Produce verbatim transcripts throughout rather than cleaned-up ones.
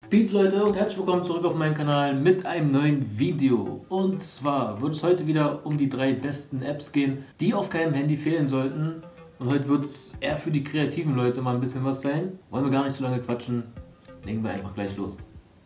Peace Leute und herzlich willkommen zurück auf meinen Kanal mit einem neuen Video. Und zwar wird es heute wieder um die drei besten Apps gehen, die auf keinem Handy fehlen sollten. Und heute wird es eher für die kreativen Leute mal ein bisschen was sein. Wollen wir gar nicht so lange quatschen, legen wir einfach gleich los.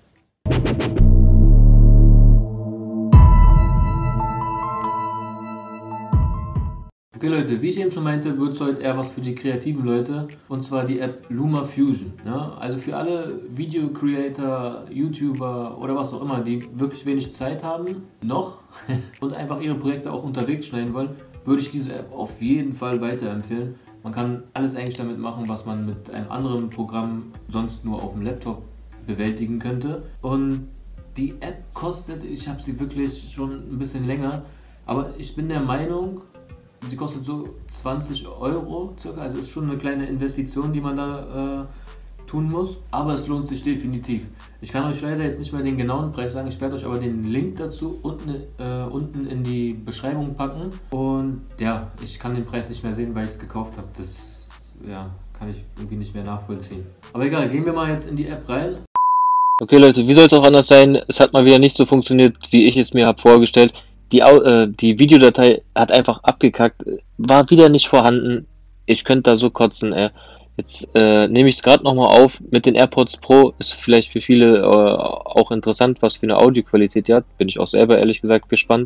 Okay Leute, wie ich eben schon meinte, wird es heute eher was für die kreativen Leute, und zwar die App LumaFusion. Ne? Also für alle Video-Creator, YouTuber oder was auch immer, die wirklich wenig Zeit haben, noch, und einfach ihre Projekte auch unterwegs schneiden wollen, würde ich diese App auf jeden Fall weiterempfehlen. Man kann alles eigentlich damit machen, was man mit einem anderen Programm sonst nur auf dem Laptop bewältigen könnte. Und die App kostet, ich habe sie wirklich schon ein bisschen länger, aber ich bin der Meinung, die kostet so zwanzig Euro circa, also ist schon eine kleine Investition, die man da äh, tun muss, aber es lohnt sich definitiv. Ich kann euch leider jetzt nicht mehr den genauen Preis sagen, ich werde euch aber den Link dazu unten, äh, unten in die Beschreibung packen. Und ja, ich kann den Preis nicht mehr sehen, weil ich es gekauft habe. Das ja, kann ich irgendwie nicht mehr nachvollziehen. Aber egal, gehen wir mal jetzt in die App rein. Okay Leute, wie soll es auch anders sein? Es hat mal wieder nicht so funktioniert, wie ich es mir habe vorgestellt. Die, äh, die Videodatei hat einfach abgekackt, war wieder nicht vorhanden. Ich könnte da so kotzen, ey. Jetzt äh, nehme ich es gerade nochmal auf mit den AirPods Pro. Ist vielleicht für viele äh, auch interessant, was für eine Audioqualität die hat. Bin ich auch selber ehrlich gesagt gespannt.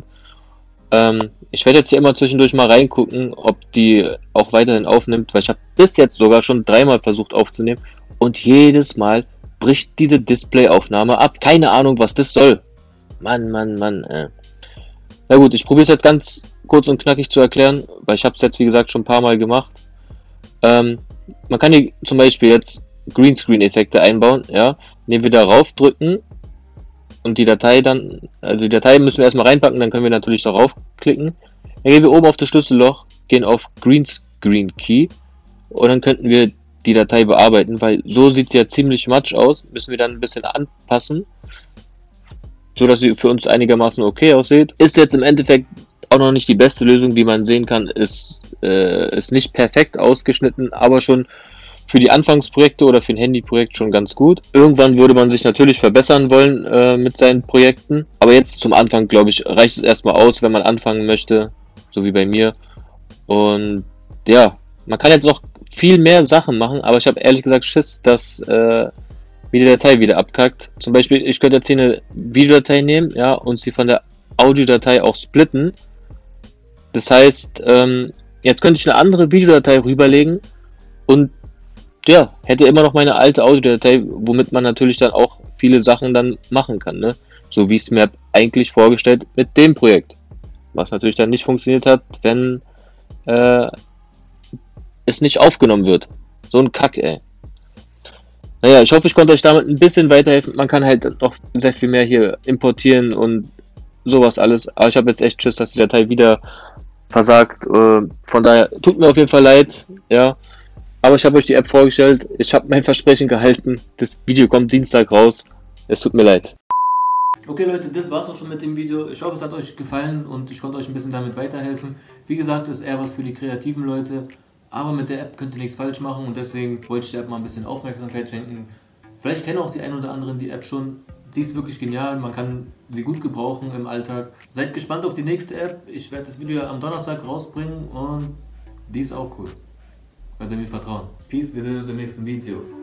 Ähm, ich werde jetzt hier immer zwischendurch mal reingucken, ob die auch weiterhin aufnimmt, weil ich habe bis jetzt sogar schon dreimal versucht aufzunehmen und jedes Mal bricht diese Displayaufnahme ab. Keine Ahnung, was das soll. Mann, Mann, Mann, ey. Na gut, ich probiere es jetzt ganz kurz und knackig zu erklären, weil ich habe es jetzt wie gesagt schon ein paar Mal gemacht. Ähm, man kann hier zum Beispiel jetzt Greenscreen-Effekte einbauen, ja, indem wir darauf drücken und die Datei dann, also die Datei müssen wir erstmal reinpacken, dann können wir natürlich darauf klicken. Dann gehen wir oben auf das Schlüsselloch, gehen auf Greenscreen Key und dann könnten wir die Datei bearbeiten, weil so sieht sie ja ziemlich matsch aus, müssen wir dann ein bisschen anpassen, so dass sie für uns einigermaßen okay aussieht. Ist jetzt im Endeffekt auch noch nicht die beste Lösung, wie man sehen kann, ist, äh, ist nicht perfekt ausgeschnitten, aber schon für die Anfangsprojekte oder für ein Handyprojekt schon ganz gut. Irgendwann würde man sich natürlich verbessern wollen äh, mit seinen Projekten, aber jetzt zum Anfang, glaube ich, reicht es erstmal aus, wenn man anfangen möchte, so wie bei mir. Und ja, man kann jetzt noch viel mehr Sachen machen, aber ich habe ehrlich gesagt Schiss, dass äh, wie die Datei wieder abkackt. Zum Beispiel, ich könnte jetzt hier eine Videodatei nehmen, ja, und sie von der Audiodatei auch splitten. Das heißt, ähm, jetzt könnte ich eine andere Videodatei rüberlegen und ja, hätte immer noch meine alte Audiodatei, womit man natürlich dann auch viele Sachen dann machen kann, ne? So wie ich es mir eigentlich vorgestellt mit dem Projekt. Was natürlich dann nicht funktioniert hat, wenn äh, es nicht aufgenommen wird. So ein Kack, ey. Naja, ich hoffe, ich konnte euch damit ein bisschen weiterhelfen. Man kann halt noch sehr viel mehr hier importieren und sowas alles. Aber ich habe jetzt echt Schiss, dass die Datei wieder versagt. Von daher tut mir auf jeden Fall leid. Ja, aber ich habe euch die App vorgestellt. Ich habe mein Versprechen gehalten. Das Video kommt Dienstag raus. Es tut mir leid. Okay Leute, das war's auch schon mit dem Video. Ich hoffe, es hat euch gefallen und ich konnte euch ein bisschen damit weiterhelfen. Wie gesagt, ist eher was für die kreativen Leute. Aber mit der App könnt ihr nichts falsch machen und deswegen wollte ich der App mal ein bisschen Aufmerksamkeit schenken. Vielleicht kennen auch die einen oder anderen die App schon. Die ist wirklich genial, man kann sie gut gebrauchen im Alltag. Seid gespannt auf die nächste App. Ich werde das Video am Donnerstag rausbringen und die ist auch cool. Könnt ihr mir vertrauen. Peace, wir sehen uns im nächsten Video.